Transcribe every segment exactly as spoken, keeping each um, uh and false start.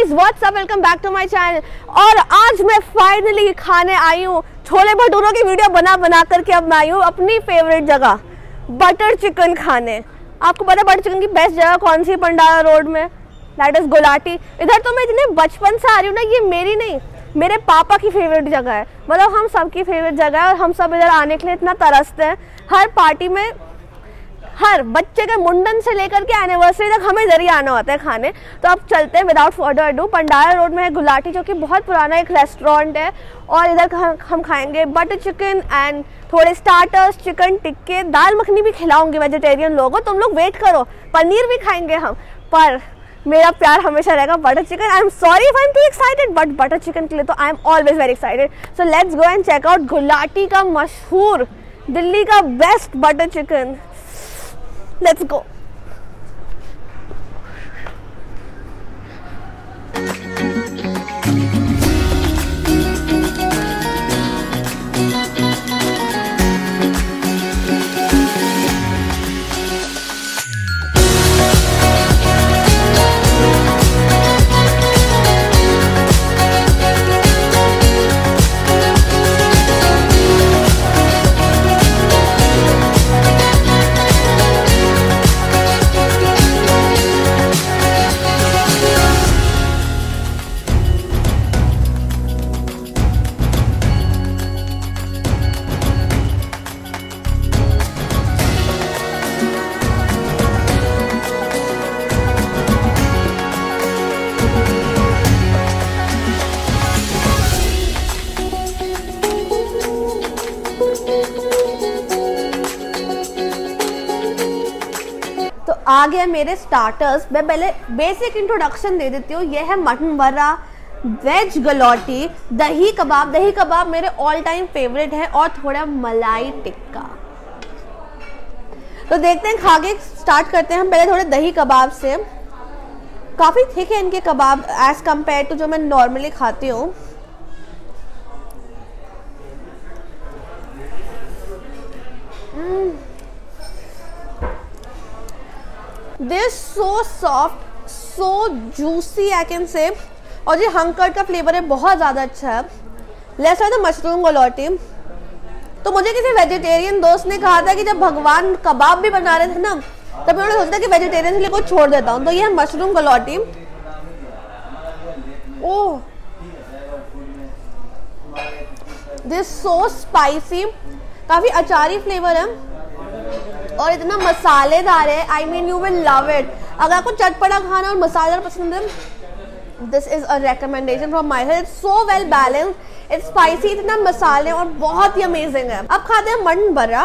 Guys, what's up, welcome back to my channel. और आज मैं फाइनली खाने आई हूँ छोले भटूरों की वीडियो बना बना करके। अब मैं आई हूँ अपनी फेवरेट जगह बटर चिकन खाने। आपको पता है बटर चिकन की बेस्ट जगह कौन सी है? पंडारा रोड में, दैट इज गुलाटी। इधर तो मैं इतने बचपन से आ रही हूँ ना, ये मेरी नहीं मेरे पापा की फेवरेट जगह है। मतलब हम सबकी फेवरेट जगह है और हम सब इधर आने के लिए इतना तरसते हैं। हर पार्टी में, हर बच्चे के मुंडन से लेकर के एनिवर्सरी तक हमें इधर ही आना होता है खाने। तो अब चलते हैं without further ado. Pandara road में है गुलाटी, जो कि बहुत पुराना एक रेस्टोरेंट है। और इधर हम खाएंगे बटर चिकन एंड थोड़े स्टार्टर्स, चिकन टिक्के, दाल मखनी भी खिलाऊंगी वेजिटेरियन लोगों। तुम लोग वेट करो, पनीर भी खाएंगे हम। पर मेरा प्यार हमेशा रहेगा butter chicken. I am sorry if I am too excited, but butter chicken के लिए तो I am always very excited. So let's go and check out Gulati का मशहूर, दिल्ली का best butter chicken. Let's go. आ गया मेरे स्टार्टर्स। मैं पहले बेसिक इंट्रोडक्शन दे देती हूँ। यह है मटन बर्रा, वेज गलौटी, दही कबाब। दही कबाब मेरे ऑल टाइम फेवरेट है, और थोड़ा मलाई टिक्का। तो देखते हैं, खा के स्टार्ट करते हैं हम पहले थोड़े दही कबाब से। काफी थिक है इनके कबाब एज कंपेयर टू जो मैं नॉर्मली खाती हूँ। This so soft, so juicy I can say। और ये हंकर्ड का फ्लेवर है, बहुत ज़्यादा अच्छा है। Let's try the mushroom galouti. तो मुझे किसी वेजिटेरियन दोस्त ने कहा था कि जब भगवान कबाब भी बना रहे थे ना, तब उन्होंने सोचा कि वेजिटेरियन के लिए कुछ छोड़ देता हूँ। तो ये है mushroom galouti. Oh, this so spicy, काफ़ी अचारी फ्लेवर है और इतना मसालेदार है। I mean you will love it. अगर आपको चटपटा खाना और मसालेदार पसंद है, this is a recommendation from my side. It's so well balanced, it's spicy, इतना मसाले और बहुत ही अमेजिंग है। अब खाते हैं mutton barra.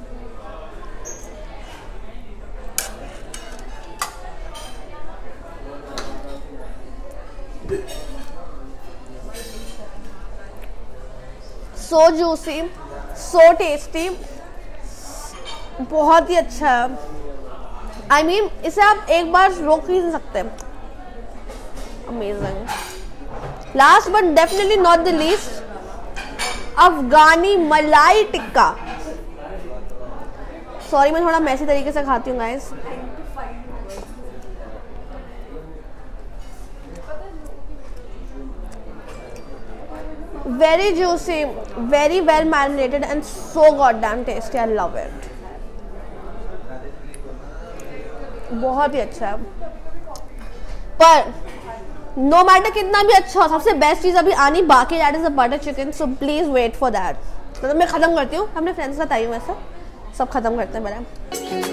So juicy, so tasty, बहुत ही अच्छा है। आई I मीन mean, इसे आप एक बार रोक ही नहीं सकते। Amazing. Last but definitely not the least, Afghani malai tikka. Sorry, मैं थोड़ा मैसी तरीके से खाती हूँ guys. Very juicy, very well marinated and so god damn tasty. I love it, बहुत ही अच्छा है। पर नो मैटर कितना भी अच्छा हो, सबसे बेस्ट चीज अभी आनी बाकी, that is the butter chicken. So please wait for that. मतलब मैं खत्म करती हूँ, अपने फ्रेंड्स के साथ आई हूँ, वैसे सब खत्म करते हैं मेरा।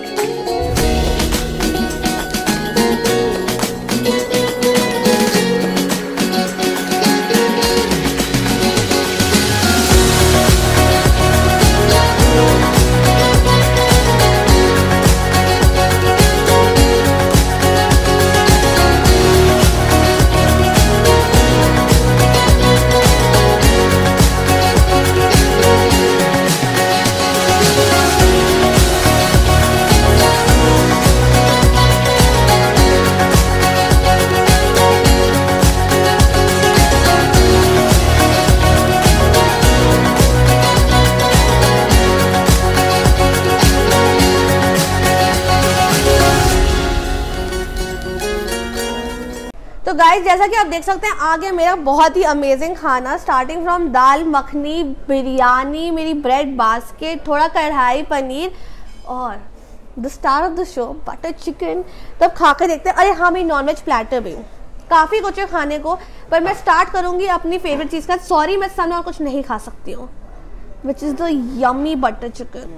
गाइस जैसा कि आप देख सकते हैं आ गया मेरा बहुत ही अमेजिंग खाना, स्टार्टिंग फ्रॉम दाल मखनी, बिरयानी, मेरी ब्रेड बास्केट, थोड़ा कढ़ाई पनीर और the star of the show butter chicken. तब खा कर देखते हैं। अरे हाँ, मेरी नॉनवेज प्लेटर भी, काफ़ी कुछ है खाने को, पर मैं स्टार्ट करूँगी अपनी फेवरेट चीज़ का। सॉरी मैं सामने और कुछ नहीं खा सकती हूँ, which is the yummy butter chicken.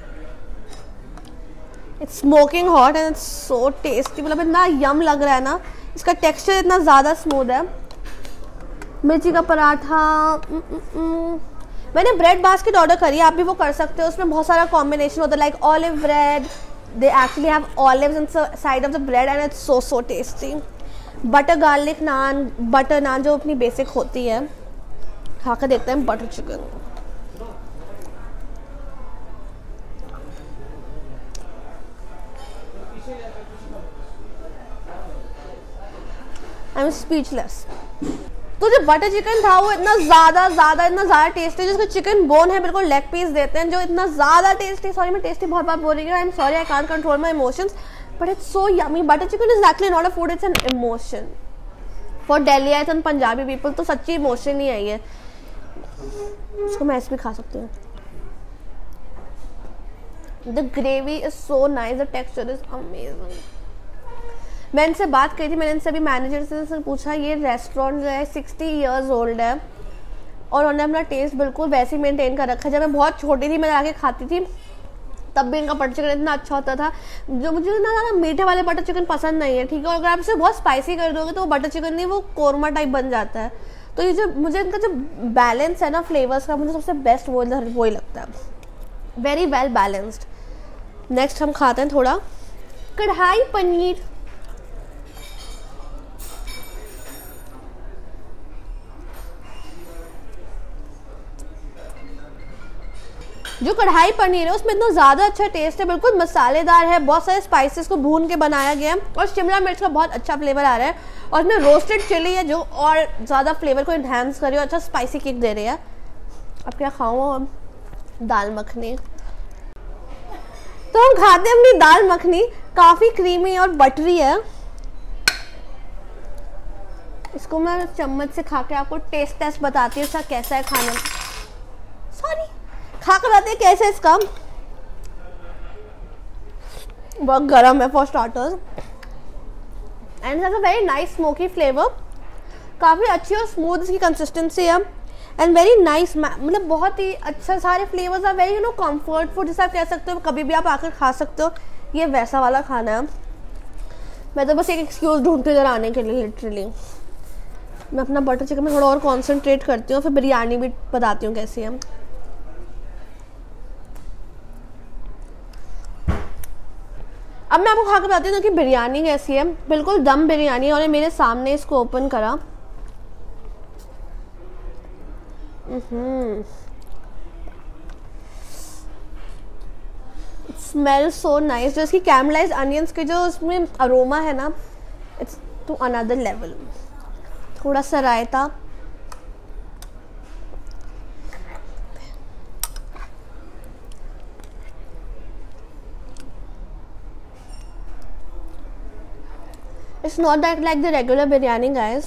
It's smoking hot and it's so tasty. मतलब इतना यम लग रहा है ना, इसका टेक्सचर इतना ज़्यादा स्मूथ है। मिर्ची का पराठा, न, न, न, मैंने ब्रेड बास्केट ऑर्डर करी है, आप भी वो कर सकते हो। उसमें बहुत सारा कॉम्बिनेशन होता है, like olive bread, they actually have olives inside of the bread and it's so so tasty. Butter garlic naan, butter naan जो अपनी बेसिक होती है। खा कर देखते हैं butter chicken. I am speechless. तो जो बटर चिकन था वो इतना ज़्यादा ज़्यादा इतना ज़्यादा टेस्टी, जिसका चिकन बोन है बिल्कुल लेग पीस देते हैं जो इतना ज़्यादा टेस्टी। सॉरी मैं टेस्टी बहुत बार बोल रही हूँ, I am sorry, I can't control my emotions, but it's so yummy. Butter chicken is actually not a food, it's an emotion for Delhi and Punjabi people. तो सच्ची इमोशन ही है ये। इसको मैं ऐसे भी खा सकती हूँ। The gravy is so nice, the texture is amazing. मैं इनसे बात करी थी, मैंने इनसे भी मैनेजर से, से पूछा, ये रेस्टोरेंट जो है सिक्सटी इयर्स ओल्ड है और उन्होंने अपना टेस्ट बिल्कुल वैसे ही मेंटेन कर रखा है। जब मैं बहुत छोटी थी, मैं आके खाती थी, तब भी इनका बटर चिकन इतना अच्छा होता था। जो मुझे ना ज़्यादा मीठे वाले बटर चिकन पसंद नहीं है, ठीक है। और अगर आप इसे बहुत स्पाइसी कर दोगे तो वो बटर चिकन नहीं, वो कोरमा टाइप बन जाता है। तो ये जो मुझे इनका जो बैलेंस है ना फ्लेवर्स का, मुझे सबसे बेस्ट वो वही लगता है, वेरी वेल बैलेंस्ड। नेक्स्ट हम खाते हैं थोड़ा कढ़ाई पनीर। जो कढ़ाई पनीर है उसमें इतना ज़्यादा अच्छा टेस्ट है, बिल्कुल मसालेदार है, बहुत सारे स्पाइसेस को भून के बनाया गया है और शिमला मिर्च का बहुत अच्छा फ्लेवर आ रहा है। और इसमें रोस्टेड चिली है जो और ज़्यादा फ्लेवर को इन्हांस कर रही है, अच्छा स्पाइसी किक दे रही है। अब क्या खाऊँ? दाल मखनी। तो हम खाते हैं अपनी दाल मखनी, काफ़ी क्रीमी और बटरी है। इसको मैं चम्मच से खा के आपको टेस्ट टेस्ट बताती हूँ इसका कैसा है खाना। सॉरी, खा कर बताते हैं कैसे इसका। बहुत गरम है for starters and has a very nice smoky flavour. काफ़ी अच्छी और स्मूथ इसकी कंसिस्टेंसी है एंड वेरी नाइस, मतलब बहुत ही अच्छा। सारे flavours are very you know comfort food, जिसे आप कह सकते हो कभी भी आप आकर खा सकते हो। ये वैसा वाला खाना है। मैं तो बस एक एक्सक्यूज़ ढूंढती हूँ इधर आने के लिए। लिटरली मैं अपना बटर चिकन में थोड़ा और कॉन्सेंट्रेट करती हूँ, फिर बिरयानी भी बताती हूँ कैसी है। अब मैं आपको खा के बताती हूँ कि बिरयानी कैसी है। बिल्कुल दम बिरयानी है और मेरे सामने इसको ओपन करा। It smells so nice. जो इसकी कैरमलाइज्ड अनियंस के जो उसमें अरोमा है ना, इट्स टू अनदर लेवल। थोड़ा सा raita, it's not that like the regular biryani guys.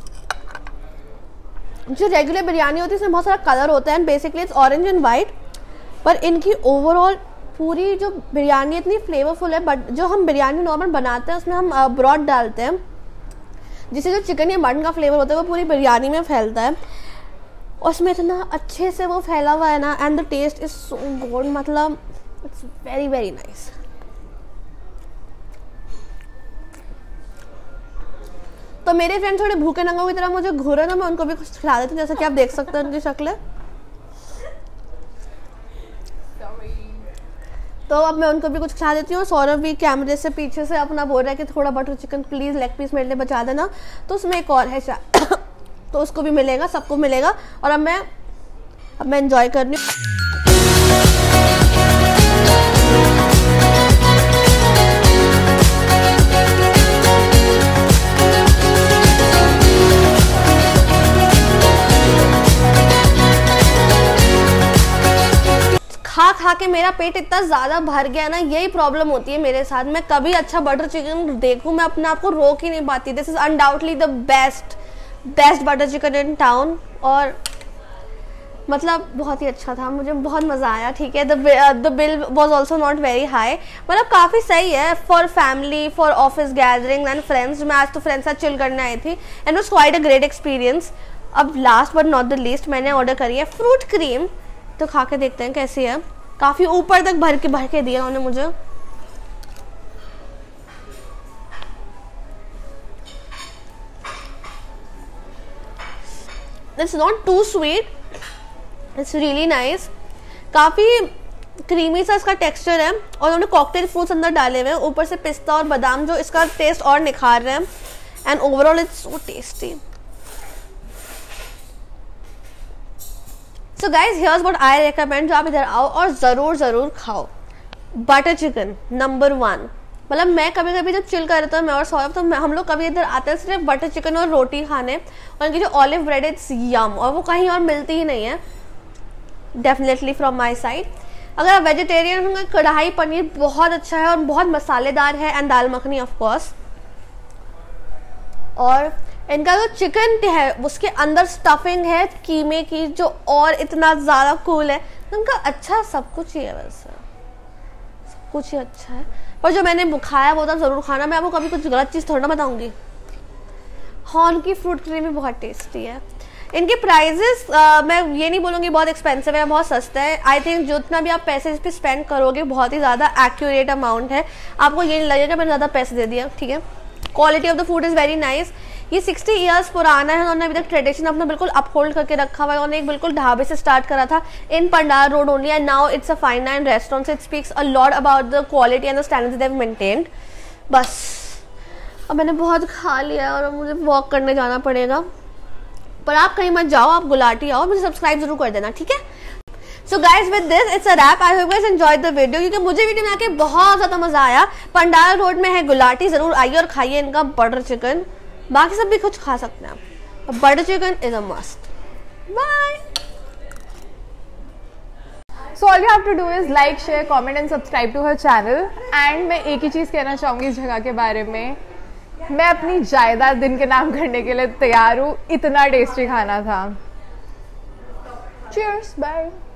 जो रेगुलर बिरयानी होती है इसमें बहुत सारा कलर होता है and basically it's orange and white, पर इनकी ओवरऑल पूरी जो बिरयानी इतनी फ्लेवरफुल है। बट जो हम बिरयानी नॉर्मल बनाते हैं उसमें हम ब्रॉड डालते हैं, जिससे जो चिकन या मटन का फ्लेवर होता है वो पूरी बिरयानी में फैलता है और उसमें इतना अच्छे से वो फैला हुआ है ना and the taste is so good. मतलब इट्स वेरी वेरी नाइस। तो मेरे फ्रेंड थोड़े भूखे नंगों की तरह मुझे घूरे ना, मैं उनको भी कुछ खिला देती हूँ, जैसा कि आप देख सकते हैं उनकी शक्लें। तो अब मैं उनको भी कुछ खिला देती हूँ। सौरभ भी कैमरे से पीछे से अपना बोल रहा है कि थोड़ा butter chicken please leg piece मेरे लिए बचा देना। तो उसमें एक और है शायद तो उसको भी मिलेगा, सबको मिलेगा। और अब मैं अब मैं एंजॉय कर रही हूँ। खा खा के मेरा पेट इतना ज़्यादा भर गया ना, यही प्रॉब्लम होती है मेरे साथ। मैं कभी अच्छा बटर चिकन देखूँ मैं अपने आप को रोक ही नहीं पाती। This is undoubtedly the best best butter chicken in town, और मतलब बहुत ही अच्छा था, मुझे बहुत मज़ा आया। ठीक है, the bill was also not very high, मतलब काफ़ी सही है for family, for office gathering and friends. मैं आज तो फ्रेंड्स साथ चिल करने आई थी and was quite a great experience. अब last but not the least मैंने ऑर्डर करी है फ्रूट क्रीम, तो खा के देखते हैं कैसी है। काफ़ी ऊपर तक भर के भर के दिया उन्होंने मुझे। It's not too sweet, it's really nice. काफ़ी क्रीमी सा इसका टेक्सचर है, और उन्होंने कॉकटेल फ्रूट्स अंदर डाले हुए हैं, ऊपर से पिस्ता और बादाम जो इसका टेस्ट और निखार रहे हैं। And overall it's so tasty. So guys here's what I recommend, जो आप इधर आओ और ज़रूर ज़रूर खाओ। Butter chicken number one. मतलब मैं कभी कभी जब चिल कर रहा था मैं और सौरभ, तो हम लोग कभी इधर आते हैं सिर्फ बटर चिकन और रोटी खाने, और इनकी जो ऑलिव ब्रेड इट्स यम, और वो कहीं और मिलती ही नहीं है। Definitely from my side. अगर आप वेजिटेरियन होंगे, कढ़ाई पनीर बहुत अच्छा है और बहुत मसालेदार है, and dal makhani of course. और इनका जो चिकन है उसके अंदर स्टफिंग है कीमे की, जो और इतना ज़्यादा कूल है। तो उनका अच्छा सब कुछ ही है, वैसे सब कुछ ही अच्छा है। पर जो मैंने खाया वो तो ज़रूर खाना, मैं आपको कभी कुछ गलत चीज़ थोड़ा ना बताऊंगी। हाँ, उनकी फ्रूट क्रीम भी बहुत टेस्टी है। इनके प्राइजेस uh, मैं ये नहीं बोलूँगी बहुत एक्सपेंसिव है, बहुत सस्ता है। आई थिंक जितना भी आप पैसे इस पर स्पेंड करोगे बहुत ही ज़्यादा एक्यूरेट अमाउंट है, आपको ये नहीं लगेगा मैंने ज़्यादा पैसे दे दिया। ठीक है, quality of the food is very nice. ये सिक्सटी ईयर्स पुराना है, उन्होंने अभी तक ट्रेडिशन अपना बिल्कुल अपहोल्ड करके रखा हुआ है। उन्होंने एक बिल्कुल ढाबे से स्टार्ट करा था in Pandara road only, and now it's a fine dine restaurant. It speaks a lot about the quality and the standards they have maintained. बस अब मैंने बहुत खा लिया और अब मुझे वॉक करने जाना पड़ेगा। पर आप कहीं मत जाओ, आप गुलाटी आओ, मुझे सब्सक्राइब जरूर कर देना, ठीक है। So guys with this it's a wrap. I hope guys enjoyed the video, क्योंकि मुझे वीडियो में आके बहुत ज़्यादा मज़ा आया। पंडारा रोड में है गुलाटी, ज़रूर आइए और खाइए इनका बटर चिकन। बाकी सब भी कुछ खा सकते हैं आप, butter chicken is a must. Bye. So all you have to do is like, share, comment and subscribe to her channel. And मैं एक ही चीज़ कहना चाहूँगी इस जगह के बारे में, मैं अपनी जायदाद दिन के नाम करने के लिए तैयार हूँ, इतना टेस्टी खाना था। Cheers, bye.